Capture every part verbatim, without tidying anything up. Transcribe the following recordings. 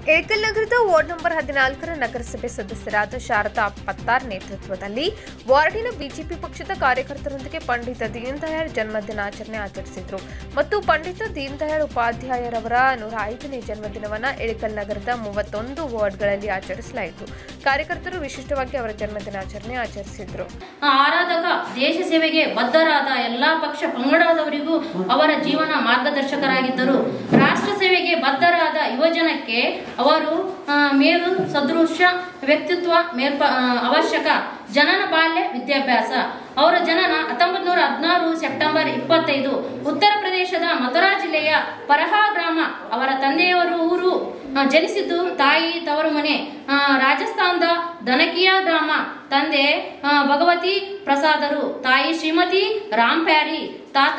ಏಕಲ್ ನಗರದ ward number ಹದಿನಾಲ್ಕರ ನಗರಸಭೆ ಸದಸ್ಯರಾದ ಶಾರದಾ ಪತ್ತಾರ್ ನೇತೃತ್ವದಲ್ಲಿ ವಾರ್ಡಿನ ಬಿಜೆಪಿ ಪಕ್ಷದ ಕಾರ್ಯಕರ್ತರೊಂದಿಗೆ ಪಂಡಿತ ದೀನ್ ದಯಾಳ್ ಜನ್ಮದಿನಾಚರಣೆ ಆಚರಿಸಿದರು ಮತ್ತು ಪಂಡಿತ ದೀನ್ ದಯಾಳ್ ಉಪಾಧ್ಯಾಯರವರ ನೂರ ಐದನೇ ಜನ್ಮದಿನವನ್ನು ಏಕಲ್ ನಗರದ ಮೂವತ್ತೊಂದು ವಾರ್ಡ್ಗಳಲ್ಲಿ ಆಚರಿಸಲಾಯಿತು. ಕಾರ್ಯಕರ್ತರು ವಿಶಿಷ್ಟವಾಗಿ ಅವರ ಜನ್ಮದಿನಾಚರಣೆ ಆಚರಿಸಿದರು. ಆರಾಧಕ ದೇಶ ಸೇವೆಗೆ ಬದ್ಧರಾದ ಎಲ್ಲಾ ಪಕ್ಷ ಪಂಗಡದವರಿಗೂ ಅವರ ಜೀವನ ಮಾರ್ಗದರ್ಶಕರಾಗಿದ್ದರು. ರಾಷ್ಟ್ರ ಸೇವೆಗೆ ಬದ್ಧರಾದ ಯುವಜನಕ್ಕೆ ಅವರು ಮೇರು ಸದೃಶ ವ್ಯಕ್ತಿತ್ವ ಮೇಲ್ಪ ಅವಶ್ಯಕ. ಜನನ ಬಾಲ್ಯ ವಿದ್ಯಾಭ್ಯಾಸ. ಅವರ ಜನನ ಹತ್ತೊಂಬತ್ತು ನೂರ ಹದಿನಾರು ಸೆಪ್ಟೆಂಬರ್ ಇಪ್ಪತ್ತೈದು ಉತ್ತರ ಪ್ರದೇಶದ ಮಥುರಾ ಜಿಲ್ಲೆಯ ಪರಹಾ ಗ್ರಾಮ. ಅವರ ತಂದೆಯವರು ಊರು ಜನಿಸಿದ್ದು ತಾಯಿ ತವರು ಮನೆ ರಾಜಸ್ಥಾನದ ದನಕಿಯಾ ಗ್ರಾಮ. ತಂದೆ ಭಗವತಿ ಪ್ರಸಾದರು, ತಾಯಿ ಶ್ರೀಮತಿ ರಾಮ್ ಪ್ಯಾರಿ, ತಾತ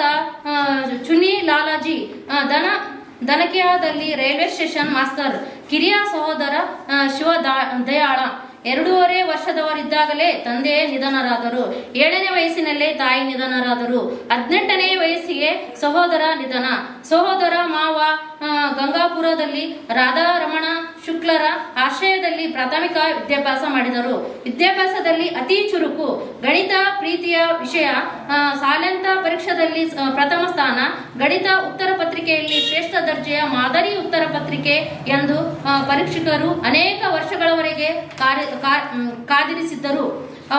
ಚುನಿ ಲಾಲಾಜಿ. ದನ ದನಕಿಯಾದಲ್ಲಿ ರೈಲ್ವೆ ಸ್ಟೇಷನ್ ಮಾಸ್ತರ್. ಕಿರಿಯ ಸಹೋದರ ಶಿವ ದಯಾಳ ಎರಡೂವರೆ ವರ್ಷದವರಿದ್ದಾಗಲೇ ತಂದೆ ನಿಧನರಾದರು. ಏಳನೇ ವಯಸ್ಸಿನಲ್ಲೇ ತಾಯಿ ನಿಧನರಾದರು. ಹದಿನೆಂಟನೇ ವಯಸ್ಸಿಗೆ ಸಹೋದರ ನಿಧನ. ಸಹೋದರ ಮಾವ ಗಂಗಾಪುರದಲ್ಲಿ ರಾಧಾರಮಣ ಶುಕ್ಲರ ಆಶ್ರಯದಲ್ಲಿ ಪ್ರಾಥಮಿಕ ವಿದ್ಯಾಭ್ಯಾಸ ಮಾಡಿದರು. ವಿದ್ಯಾಭ್ಯಾಸದಲ್ಲಿ ಅತಿ ಚುರುಕು, ಗಣಿತ ಪ್ರೀತಿಯ ವಿಷಯ. ಸಾಲಂತ ಪರೀಕ್ಷೆಯಲ್ಲಿ ಪ್ರಥಮ ಸ್ಥಾನ. ಗಣಿತ ಉತ್ತರ ಪತ್ರಿಕೆಯಲ್ಲಿ ಶ್ರೇಷ್ಠ ದರ್ಜೆಯ ಮಾದರಿ ಉತ್ತರ ಪತ್ರಿಕೆ ಎಂದು ಪರೀಕ್ಷಕರು ಅನೇಕ ವರ್ಷಗಳವರೆಗೆ ಕಾರ್ಯ ಕಾದಿರಿಸಿದ್ದರು.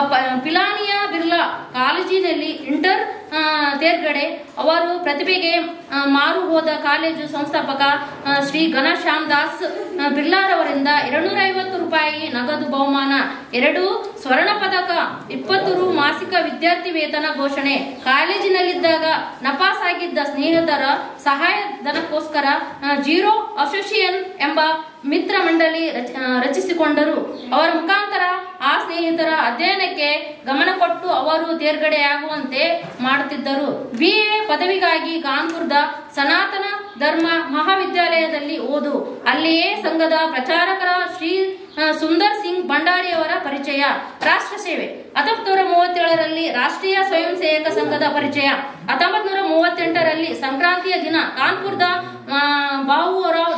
ಪಿಲಾನಿಯಾ ಬಿರ್ಲಾ ಕಾಲೇಜಿನಲ್ಲಿ ಇಂಟರ್ ತೇರ್ಗಡೆ. ಅವರು ಪ್ರತಿಭೆಗೆ ಮಾರು ಹೋದ ಕಾಲೇಜು ಸಂಸ್ಥಾಪಕ ಶ್ರೀ ಘನಶ್ಯಾಮ್ ದಾಸ್ ಬಿರ್ಲಾರವರಿಂದ ಎರಡ್ನೂರ ಐವತ್ತು ರೂಪಾಯಿ ನಗದು ಬಹುಮಾನ, ಎರಡು ಸ್ವರ್ಣ ಪದಕ, ಇಪ್ಪತ್ತು ರು ಮಾಸಿಕ ವಿದ್ಯಾರ್ಥಿ ವೇತನ ಘೋಷಣೆ. ಕಾಲೇಜಿನಲ್ಲಿದ್ದಾಗ ನಪಾಸ್ ಆಗಿದ್ದ ಸ್ನೇಹಿತರ ಸಹಾಯಧನಕ್ಕೋಸ್ಕರ ಜೀರೋ ಅಸೋಸಿಯೇಷನ್ ಎಂಬ ಮಿತ್ರ ಮಂಡಳಿ ರಚಿಸಿಕೊಂಡರು. ಅವರ ಮುಖಾಂತರ ಆ ಸ್ನೇಹಿತರ ಅಧ್ಯಯನಕ್ಕೆ ಗಮನ ಕೊಟ್ಟು ಅವರು ತೇರ್ಗಡೆಯಾಗುವಂತೆ ಮಾಡುತ್ತಿದ್ದರು. ಬಿ ಎ ಪದವಿಗಾಗಿ ಕಾನ್ಪುರದ ಸನಾತನ ಧರ್ಮ ಮಹಾವಿದ್ಯಾಲಯದಲ್ಲಿ ಓದು. ಅಲ್ಲಿಯೇ ಸಂಘದ ಪ್ರಚಾರಕರ ಶ್ರೀ ಸುಂದರ್ ಸಿಂಗ್ ಭಂಡಾರಿಯವರ ಪರಿಚಯ. ರಾಷ್ಟ್ರ ಸೇವೆ. ಹತ್ತೊಂಬತ್ತು ನೂರ ಮೂವತ್ತೇಳರಲ್ಲಿ ರಾಷ್ಟ್ರೀಯ ಸ್ವಯಂ ಸೇವಕ ಸಂಘದ ಪರಿಚಯ. ಹತ್ತೊಂಬತ್ತು ನೂರ ಮೂವತ್ತೆಂಟರಲ್ಲಿ ಸಂಕ್ರಾಂತಿಯ ದಿನ ಕಾನ್ಪುರದ ಬಾಬುರಾವ್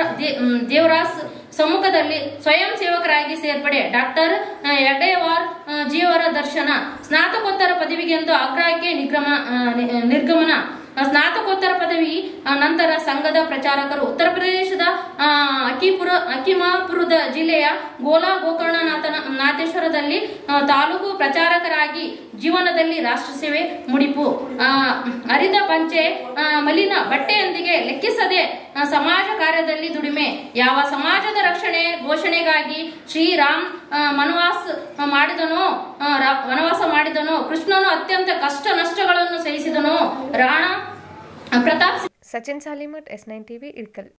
ದೇವರಾಸ್ ಸಮ್ಮುಖದಲ್ಲಿ ಸ್ವಯಂ ಸೇವಕರಾಗಿ ಸೇರ್ಪಡೆ. ಡಾಕ್ಟರ್ ಯಡೇವಾರ್ ಜಿಯವರ ದರ್ಶನ. ಸ್ನಾತಕೋತ್ತರ ಪದವಿಗೆಂದು ಆಗ್ರಾಕ್ಕೆ ನಿರ್ಗಮನ. ಸ್ನಾತಕೋತ್ತರ ಪದವಿ ನಂತರ ಸಂಘದ ಪ್ರಚಾರಕರು. ಉತ್ತರ ಪ್ರದೇಶದ ಅಕಿಪುರ ಅಕಿಮಾಪುರದ ಜಿಲ್ಲೆಯ ಗೋಲಾ ಗೋಕರ್ಣನಾಥನ ನಾಥೇಶ್ವರದಲ್ಲಿ ತಾಲೂಕು ಪ್ರಚಾರಕರಾಗಿ ಜೀವನದಲ್ಲಿ ರಾಷ್ಟ್ರ ಸೇವೆ ಮುಡಿಪು. ಹರಿದ ಪಂಚೆ ಮಲಿನ ಬಟ್ಟೆಯೊಂದಿಗೆ ಲೆಕ್ಕಿಸದೆ ಸಮಾಜ ಕಾರ್ಯದಲ್ಲಿ ದುಡಿಮೆ. ಯಾವ ಸಮಾಜದ ರಕ್ಷಣೆ ಘೋಷಣೆಗಾಗಿ ಶ್ರೀರಾಮ್ ವನವಾಸ ಮಾಡಿದನೋ ವನವಾಸ ಮಾಡಿದನೋ, ಕೃಷ್ಣನು ಅತ್ಯಂತ ಕಷ್ಟ ನಷ್ಟಗಳನ್ನು ಸಹಿಸಿದನೋ, Rana Pratap. Sachin Salimath, S nine TV, Ilkal.